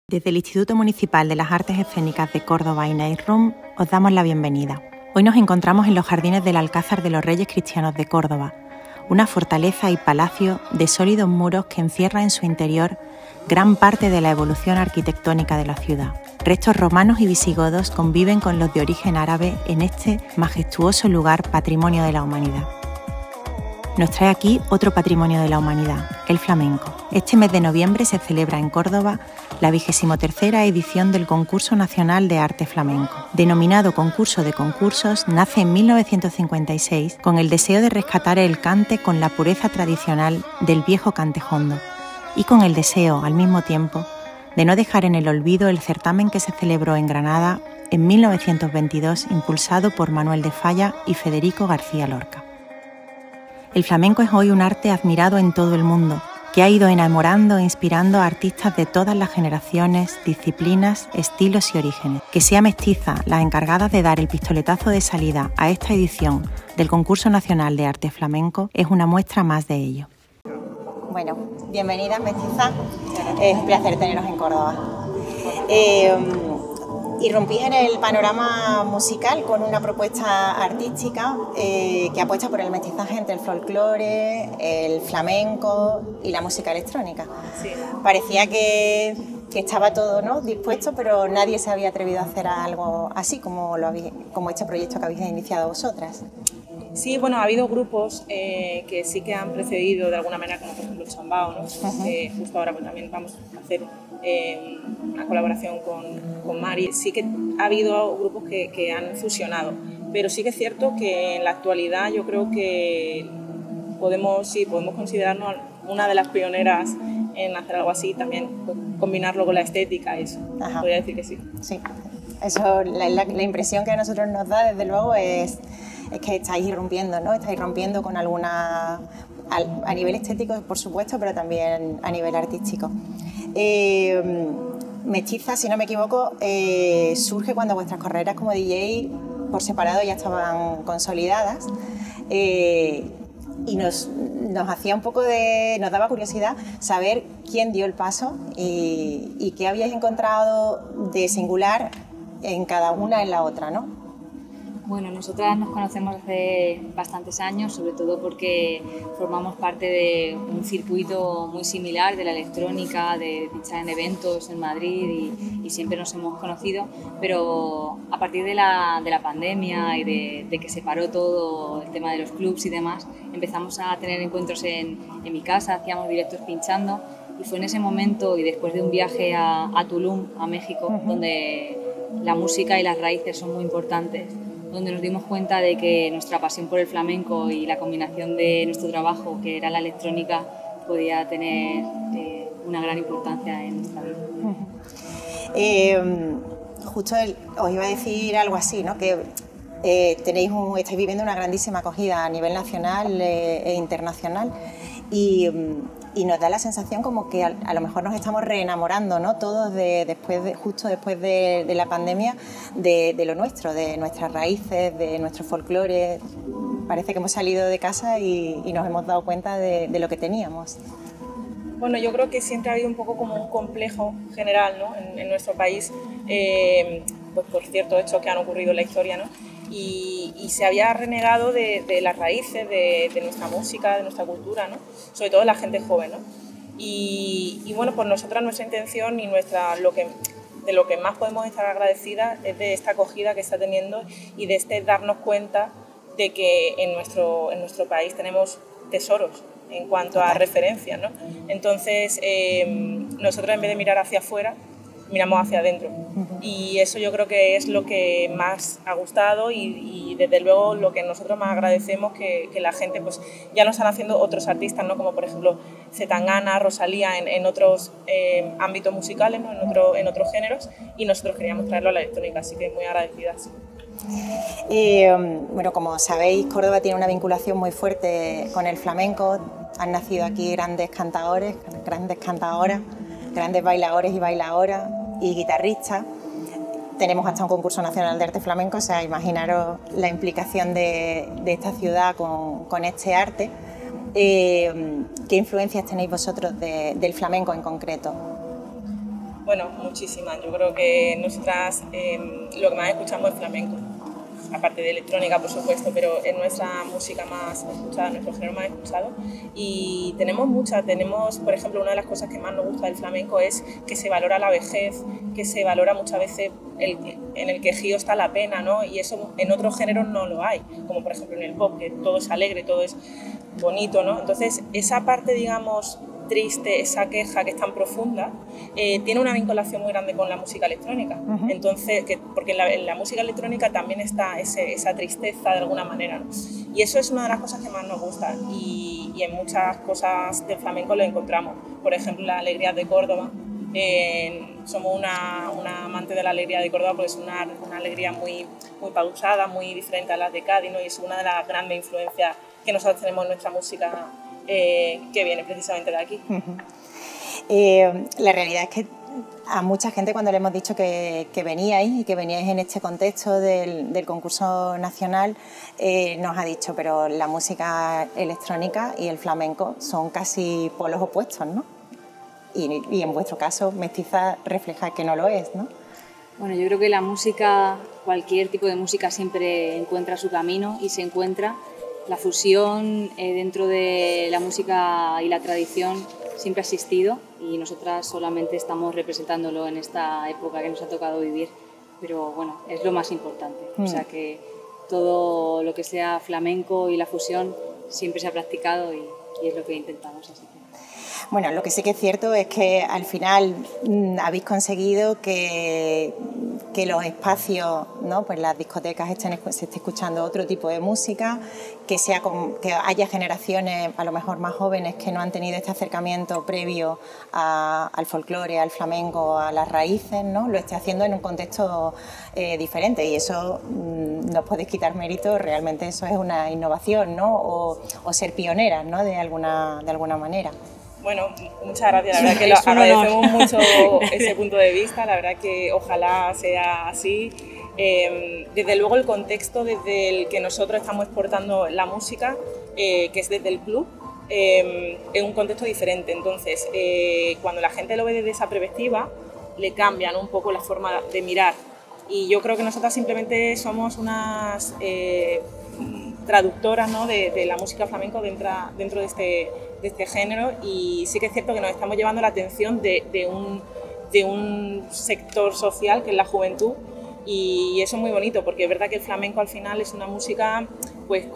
Desde el Instituto Municipal de las Artes Escénicas de Córdoba y Night Room os damos la bienvenida. Hoy nos encontramos en los jardines del Alcázar de los Reyes Cristianos de Córdoba, una fortaleza y palacio de sólidos muros que encierra en su interior gran parte de la evolución arquitectónica de la ciudad. Restos romanos y visigodos conviven con los de origen árabe en este majestuoso lugar patrimonio de la humanidad. Nos trae aquí otro patrimonio de la humanidad, el flamenco. Este mes de noviembre se celebra en Córdoba la 23ª edición del Concurso Nacional de Arte Flamenco. Denominado Concurso de Concursos, nace en 1956 con el deseo de rescatar el cante con la pureza tradicional del viejo cantejondo y con el deseo, al mismo tiempo, de no dejar en el olvido el certamen que se celebró en Granada en 1922, impulsado por Manuel de Falla y Federico García Lorca. El flamenco es hoy un arte admirado en todo el mundo, que ha ido enamorando e inspirando a artistas de todas las generaciones, disciplinas, estilos y orígenes. Que sea Mestiza las encargadas de dar el pistoletazo de salida a esta edición del Concurso Nacional de Arte Flamenco es una muestra más de ello. Bueno, bienvenidas Mestiza, es un placer teneros en Córdoba. Irrumpís en el panorama musical con una propuesta artística que apuesta por el mestizaje entre el folclore, el flamenco y la música electrónica. Sí. Parecía que estaba todo, ¿no?, dispuesto, pero nadie se había atrevido a hacer algo así como este proyecto que habéis iniciado vosotras. Sí, bueno, ha habido grupos que sí que han precedido de alguna manera, como por ejemplo Chambao, ¿no? Justo ahora pues, también vamos a hacer una colaboración con Mari. Sí que ha habido grupos que han fusionado, pero sí que es cierto que en la actualidad yo creo que podemos considerarnos una de las pioneras en hacer algo así, también pues, combinarlo con la estética, eso. Ajá. Podría decir que sí. Sí, eso, la impresión que a nosotros nos da, desde luego, es que estáis irrumpiendo, ¿no? Estáis rompiendo con alguna, a nivel estético, por supuesto, pero también a nivel artístico. Mestiza, si no me equivoco, surge cuando vuestras carreras como DJ por separado ya estaban consolidadas y nos hacía un poco nos daba curiosidad saber quién dio el paso y qué habíais encontrado de singular en cada una en la otra, ¿no? Bueno, nosotras nos conocemos hace bastantes años, sobre todo porque formamos parte de un circuito muy similar de la electrónica, de pinchar en eventos en Madrid y siempre nos hemos conocido, pero a partir de la pandemia y de que se paró todo el tema de los clubs y demás, empezamos a tener encuentros en mi casa, hacíamos directos pinchando y fue en ese momento y después de un viaje a Tulum, a México, donde la música y las raíces son muy importantes, donde nos dimos cuenta de que nuestra pasión por el flamenco y la combinación de nuestro trabajo, que era la electrónica, podía tener una gran importancia en nuestra vida. Justo os iba a decir algo así, ¿no? Que estáis viviendo una grandísima acogida a nivel nacional e internacional y nos da la sensación como que a lo mejor nos estamos reenamorando, ¿no?, todos justo después de la pandemia de lo nuestro, de nuestras raíces, de nuestro folclore. Parece que hemos salido de casa y nos hemos dado cuenta de lo que teníamos. Bueno, yo creo que siempre ha habido un poco como un complejo general, ¿no?, en nuestro país, pues por ciertos hechos que han ocurrido en la historia, ¿no?, y se había renegado de las raíces, de nuestra música, de nuestra cultura, ¿no?, sobre todo la gente joven, ¿no? Y bueno, pues nosotras nuestra intención y de lo que más podemos estar agradecidas es de esta acogida que está teniendo y de darnos cuenta de que en nuestro país tenemos tesoros en cuanto a referencias, ¿no? Entonces, nosotros en vez de mirar hacia afuera, miramos hacia adentro. Y eso yo creo que es lo que más ha gustado y desde luego lo que nosotros más agradecemos que la gente pues ya lo están haciendo otros artistas, ¿no?, como por ejemplo Zetangana, Rosalía en otros ámbitos musicales, ¿no?, en otros géneros, y nosotros queríamos traerlo a la electrónica, así que muy agradecidas. Bueno, como sabéis, Córdoba tiene una vinculación muy fuerte con el flamenco. Han nacido aquí grandes cantadores, grandes cantadoras, grandes bailadores y bailadoras y guitarristas. Tenemos hasta un concurso nacional de arte flamenco, o sea, imaginaros la implicación de esta ciudad con este arte. ¿Qué influencias tenéis vosotros del flamenco en concreto? Bueno, muchísimas. Yo creo que nosotras lo que más escuchamos es flamenco, aparte de electrónica, por supuesto, pero es nuestra música más escuchada, nuestro género más escuchado. Y tenemos muchas, por ejemplo, una de las cosas que más nos gusta del flamenco es que se valora la vejez, que se valora muchas veces en el quejío está la pena, ¿no? Y eso en otros géneros no lo hay, como por ejemplo en el pop, que todo es alegre, todo es bonito, ¿no? Entonces, esa parte, digamos, triste, esa queja que es tan profunda, tiene una vinculación muy grande con la música electrónica. Entonces, porque en la música electrónica también está esa tristeza de alguna manera, ¿no? Y eso es una de las cosas que más nos gusta y en muchas cosas del flamenco lo encontramos. Por ejemplo, la alegría de Córdoba. Somos una amante de la alegría de Córdoba porque es una alegría muy, muy pausada, muy diferente a las de Cádiz, ¿no? Y es una de las grandes influencias que nosotros tenemos en nuestra música, que viene precisamente de aquí. La realidad es que a mucha gente, cuando le hemos dicho que veníais y que veníais en este contexto del concurso nacional, nos ha dicho, pero la música electrónica y el flamenco son casi polos opuestos, ¿no? Y en vuestro caso, Mestiza refleja que no lo es, ¿no? Bueno, yo creo que la música, cualquier tipo de música siempre encuentra su camino y se encuentra. La fusión dentro de la música y la tradición siempre ha existido y nosotras solamente estamos representándolo en esta época que nos ha tocado vivir, pero bueno, es lo más importante. O sea que todo lo que sea flamenco y la fusión siempre se ha practicado y es lo que intentamos. Así que. Bueno, lo que sí que es cierto es que al final habéis conseguido que los espacios, ¿no? Pues las discotecas se esté escuchando otro tipo de música, que haya generaciones a lo mejor más jóvenes que no han tenido este acercamiento previo al folclore, al flamenco, a las raíces, ¿no? Lo esté haciendo en un contexto diferente y eso no os podéis quitar mérito, realmente eso es una innovación, ¿no? O ser pioneras, ¿no? De alguna manera. Bueno, muchas gracias, la verdad que lo agradecemos mucho ese punto de vista, la verdad que ojalá sea así. Desde luego el contexto desde el que nosotros estamos exportando la música, que es desde el club, es un contexto diferente, entonces cuando la gente lo ve desde esa perspectiva, le cambian un poco la forma de mirar y yo creo que nosotras simplemente somos unas traductoras, ¿no? de la música flamenco dentro de este género y sí que es cierto que nos estamos llevando la atención de un sector social que es la juventud y eso es muy bonito porque es verdad que el flamenco al final es una música pues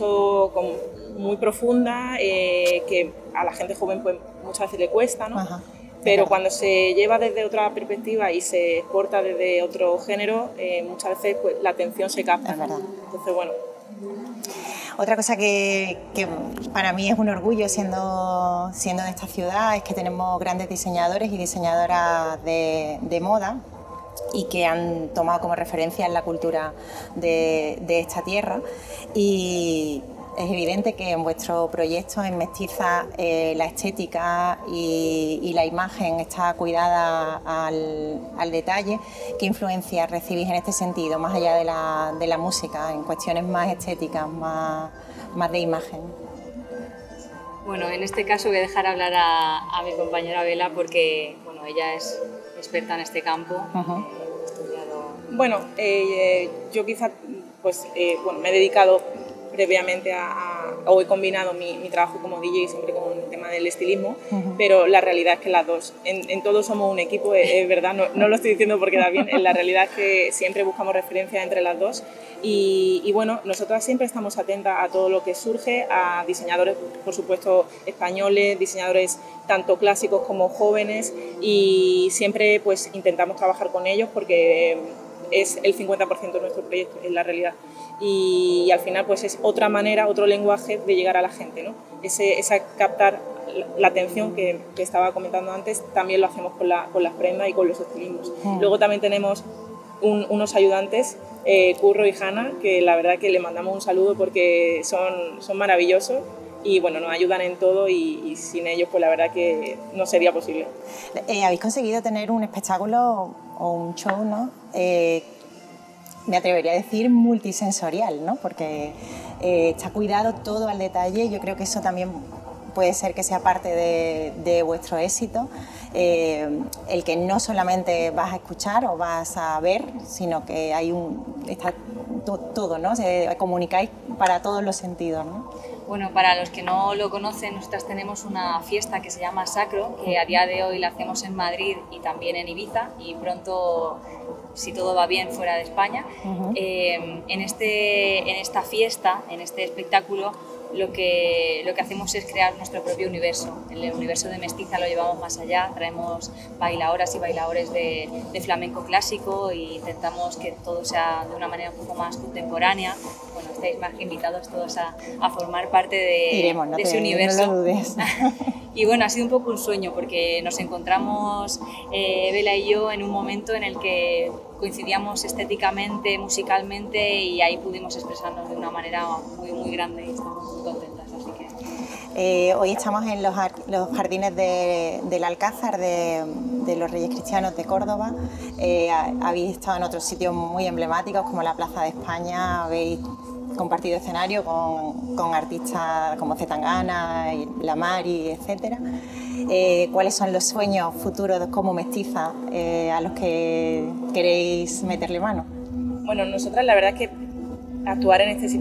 muy profunda, que a la gente joven pues muchas veces le cuesta, ¿no? Ajá. Pero cuando se lleva desde otra perspectiva y se exporta desde otro género, muchas veces pues, la atención se capta. Es verdad. Entonces, bueno. Otra cosa que para mí es un orgullo siendo de esta ciudad es que tenemos grandes diseñadores y diseñadoras de moda y que han tomado como referencia en la cultura de esta tierra y es evidente que en vuestro proyecto en Mestiza la estética y la imagen está cuidada al detalle. ¿Qué influencia recibís en este sentido, más allá de la música, en cuestiones más estéticas, más de imagen? Bueno, en este caso voy a dejar hablar a mi compañera Bela porque bueno, ella es experta en este campo. Bueno, yo quizá pues, me he dedicado previamente o he combinado mi trabajo como DJ siempre con el tema del estilismo, pero la realidad es que las dos, en todo somos un equipo, es verdad, no lo estoy diciendo porque da bien, la realidad es que siempre buscamos referencias entre las dos y bueno, nosotras siempre estamos atentas a todo lo que surge, a diseñadores, por supuesto, españoles, diseñadores tanto clásicos como jóvenes y siempre pues intentamos trabajar con ellos porque es el 50% de nuestro proyecto, es la realidad. Y al final pues es otra manera, otro lenguaje de llegar a la gente, ¿no? Esa captar la atención que estaba comentando antes, también lo hacemos con las prendas y con los estilismos. Luego también tenemos unos ayudantes, Curro y Hanna, que la verdad que le mandamos un saludo porque son maravillosos y bueno, nos ayudan en todo y sin ellos pues la verdad que no sería posible. Habéis conseguido tener un espectáculo o un show, ¿no? Me atrevería a decir multisensorial, ¿no? Porque está cuidado todo al detalle. Yo creo que eso también puede ser que sea parte de vuestro éxito. el que no solamente vas a escuchar o vas a ver, sino que está todo, ¿no? Comunicáis para todos los sentidos, ¿no? Bueno, para los que no lo conocen, nosotras tenemos una fiesta que se llama Sacro, que a día de hoy la hacemos en Madrid y también en Ibiza, y pronto, si todo va bien, fuera de España. En esta fiesta, en este espectáculo, lo que hacemos es crear nuestro propio universo. El universo de Mestiza lo llevamos más allá, traemos bailadoras y bailadores de flamenco clásico e intentamos que todo sea de una manera un poco más contemporánea. Bueno, estáis más que invitados todos a formar parte de ese universo. No lo dudes. Y bueno, ha sido un poco un sueño porque nos encontramos Bela y yo en un momento en el que coincidíamos estéticamente, musicalmente, y ahí pudimos expresarnos de una manera muy, muy grande y estamos muy contentas. Así que... hoy estamos en los jardines del Alcázar de los Reyes Cristianos de Córdoba. Habéis estado en otros sitios muy emblemáticos como la Plaza de España, habéis compartido escenario con artistas como Zetangana, La Mari, etc. ¿Cuáles son los sueños futuros como Mestiza a los que queréis meterle mano? Bueno, nosotras la verdad es que actuar en este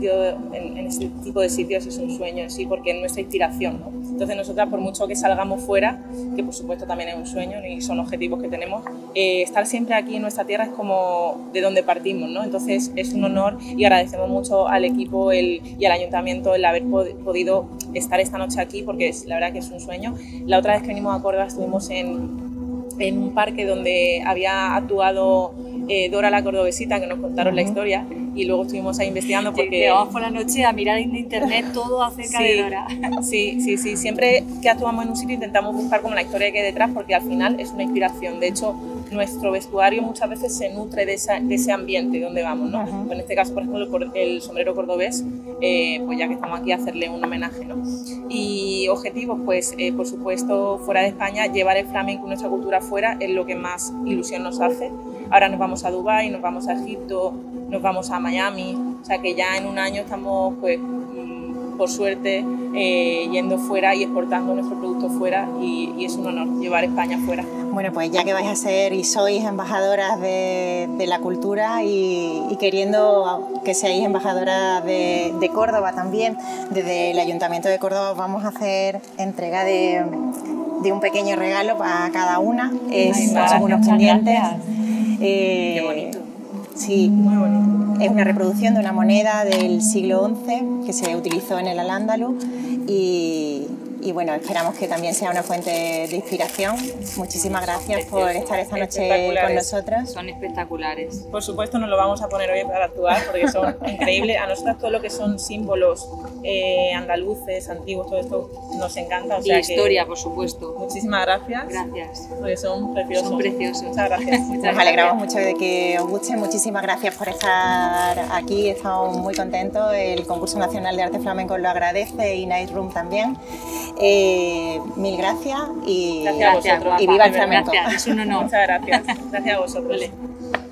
tipo de sitios es un sueño en sí, porque es nuestra inspiración, ¿no? Entonces nosotras, por mucho que salgamos fuera, que por supuesto también es un sueño y son objetivos que tenemos, estar siempre aquí en nuestra tierra es como de donde partimos, ¿no? Entonces es un honor y agradecemos mucho al equipo y al ayuntamiento el haber podido estar esta noche aquí, porque la verdad que es un sueño. La otra vez que venimos a Córdoba estuvimos en un parque donde había actuado Dora la Cordobesita, que nos contaron la historia, y luego estuvimos ahí investigando porque... Llevamos por la noche a mirar en internet todo acerca de Dora. Sí, siempre que actuamos en un sitio intentamos buscar como la historia que hay detrás, porque al final es una inspiración. De hecho, nuestro vestuario muchas veces se nutre de ese ambiente donde vamos, ¿no? En este caso, por ejemplo, el sombrero cordobés, pues ya que estamos aquí, hacerle un homenaje, ¿no? Y objetivos, pues por supuesto, fuera de España, llevar el flamenco y nuestra cultura fuera es lo que más ilusión nos hace. Ahora nos vamos a Dubái, nos vamos a Egipto, nos vamos a Miami, o sea que ya en un año estamos, pues, por suerte, yendo fuera y exportando nuestro producto fuera, y es un honor llevar España fuera. Bueno, pues ya que vais a ser y sois embajadoras de la cultura y queriendo que seáis embajadoras de Córdoba también, desde el Ayuntamiento de Córdoba vamos a hacer entrega de un pequeño regalo para cada una. Son unos pendientes. Qué bonito. Sí, muy bonito. Es una reproducción de una moneda del siglo XI que se utilizó en el Al-Ándalus y bueno, esperamos que también sea una fuente de inspiración. Muchísimas gracias por estar esta noche con nosotros. Son espectaculares. Por supuesto nos lo vamos a poner hoy para actuar porque son increíbles. A nosotros todo lo que son símbolos andaluces, antiguos, todo esto nos encanta. O sea, y historia, por supuesto. Muchísimas gracias. Gracias. Porque son preciosos. Son preciosos. Muchas gracias. Nos alegramos mucho de que os guste. Muchísimas gracias por estar aquí. Estamos muy contentos. El Concurso Nacional de Arte Flamenco lo agradece y Night Room también. Mil gracias y, gracias a vosotros. Y viva el flamenco. Gracias, es un honor. Muchas gracias. Gracias a vosotros. Vale.